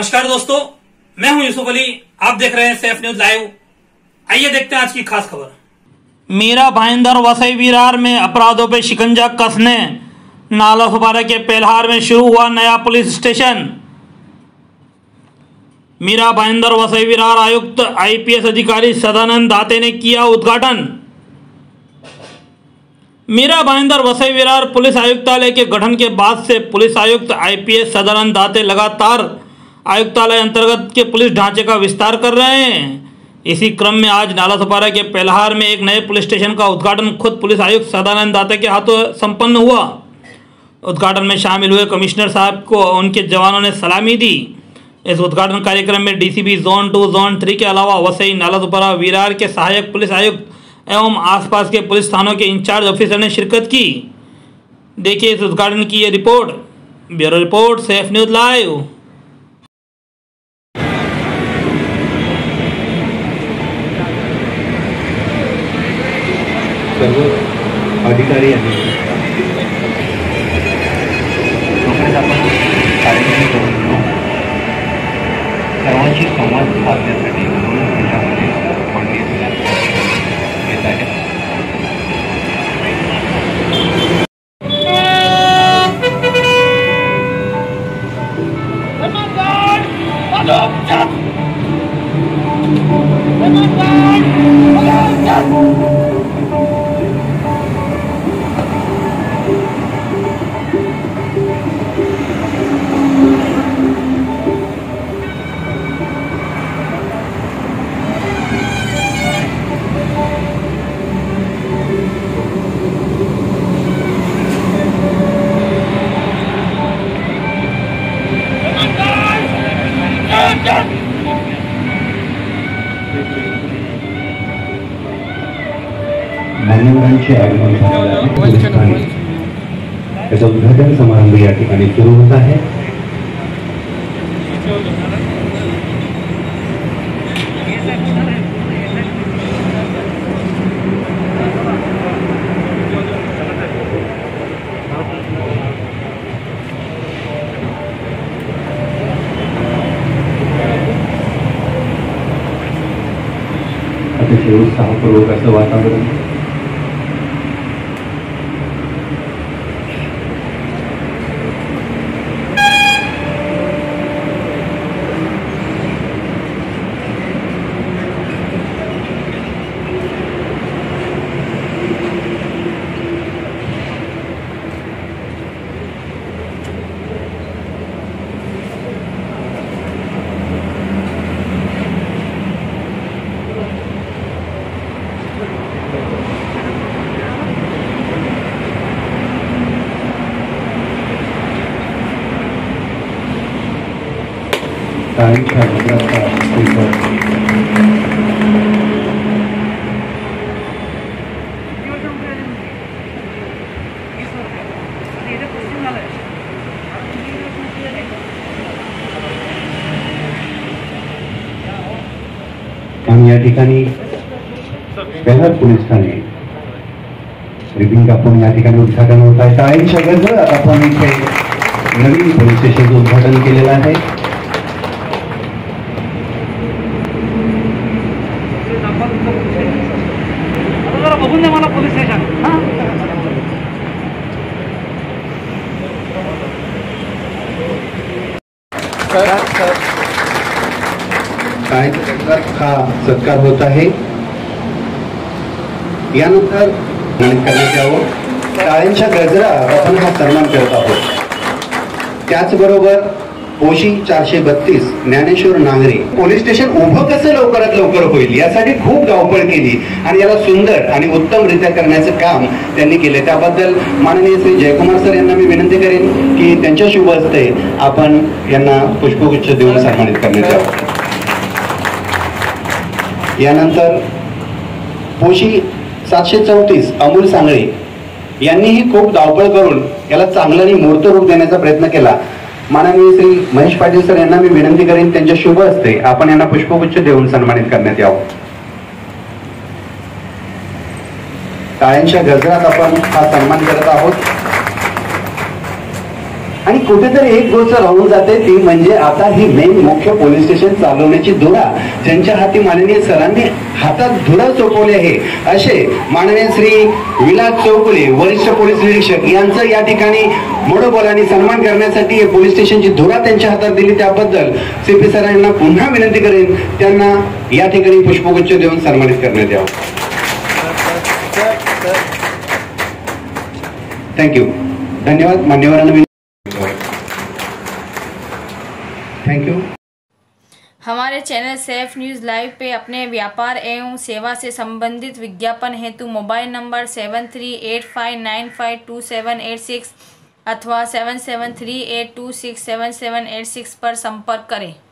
नमस्कार दोस्तों, मैं हूं यूसुफ अली। आप देख रहे हैं सेफ न्यूज लाइव। आइए देखते हैं आज की खास खबर। मीरा भाईंदर वसई विरार में अपराधों पर शिकंजा कसने। नालासोपारा के पेल्हार में शुरू हुआ नया पुलिस स्टेशन। मीरा भाईंदर वसई विरार आयुक्त आईपीएस अधिकारी सदानंद दाते ने किया उद्घाटन। मीरा भाईंदर वसई विरार पुलिस आयुक्तालय के गठन के बाद से पुलिस आयुक्त आईपीएस सदानंद दाते लगातार आयुक्तालय अंतर्गत के पुलिस ढांचे का विस्तार कर रहे हैं। इसी क्रम में आज नालासोपारा के पेल्हार में एक नए पुलिस स्टेशन का उद्घाटन खुद पुलिस आयुक्त सदानंद दाते के हाथों संपन्न हुआ। उद्घाटन में शामिल हुए कमिश्नर साहब को उनके जवानों ने सलामी दी। इस उद्घाटन कार्यक्रम में डीसीपी जोन 2, जोन 3 के अलावा वसई, नालासोपारा, विरार के सहायक पुलिस आयुक्त एवं आसपास के पुलिस थानों के इंचार्ज ऑफिसर ने शिरकत की। देखिए इस उद्घाटन की ये report. Bureau report, Safe News Live. सर्व अधिकारी आणि सर्वांशी संवाद साधण्यासाठी येत आहे। मान्यवरांचे आगमन झालेलं आहे। त्याचा उद्घाटन समारंभ या ठिकाणी सुरू होत आहे। अतिशय उत्साहपूर्वक असं वातावरण आणि या ठिकाणी पेल्हार पोलीस ठाणे रिबिन कापून या ठिकाणी उद्घाटन होत आहे। टाळ्यांच्या गजरात आपण इथे नवीन पोलीस स्टेशनचं उद्घाटन केलेलं आहे। बघून द्या मला पोलीस स्टेशन। हा सत्कार होत आहे। यानंतर करण्यात यावं। टाळ्यांच्या गजरात आपण हा सन्मान करत आहोत। त्याचबरोबर पोशी 432 ज्ञानेश्वर नांगरे पोलीस स्टेशन उभं कसं लवकरात लवकर होईल यासाठी खूप धावपळ केली आणि याला सुंदर आणि उत्तमरित्या करण्याचं काम त्यांनी केले। त्याबद्दल माननीय श्री जयकुमार सर यांना मी विनंती करेन की त्यांच्या शुभ हस्ते आपण यांना पुष्पगुच्छ देऊन सन्मानित करण्यात यावं। यानंतर पोशी 734 अमोल सांगळे यांनीही खूप धावपळ करून याला चांगलं आणि मूर्त रूप देण्याचा प्रयत्न केला। माननीय श्री महेश पाटील सर यांना मी विनंती करेन त्यांच्या शुभ हस्ते आपण यांना पुष्पगुच्छ देऊन सन्मानित करण्यात यावं। टाळ्यांच्या गजरात आपण हा सन्मान करत आहोत। आणि कुठेतरी एक गोष्ट राहून जाते ती म्हणजे आता ही मेन मुख्य पोलीस स्टेशन चालवण्याची धुरा ज्यांच्या हाती माननीय सरांनी हातात धुरा सोपवली आहे असे माननीय श्री विलास चौगुले वरिष्ठ पोलीस निरीक्षक यांचं या ठिकाणी मनोबलाने सन्मान करण्यासाठी हे पोलीस स्टेशनची धुरा त्यांच्या हातात दिली त्याबद्दल सीपी सरांना पुन्हा विनंती करेन त्यांना या ठिकाणी पुष्पगुच्छ देऊन सन्मानित करण्यात यावं. थँक्यू. धन्यवाद मान्यवरांना. Thank you. हमारे चैनल सेफ न्यूज़ लाइव पे अपने व्यापार एवं सेवा से संबंधित विज्ञापन हेतु मोबाइल नंबर 7385952786 अथवा 7738267786 पर संपर्क करें.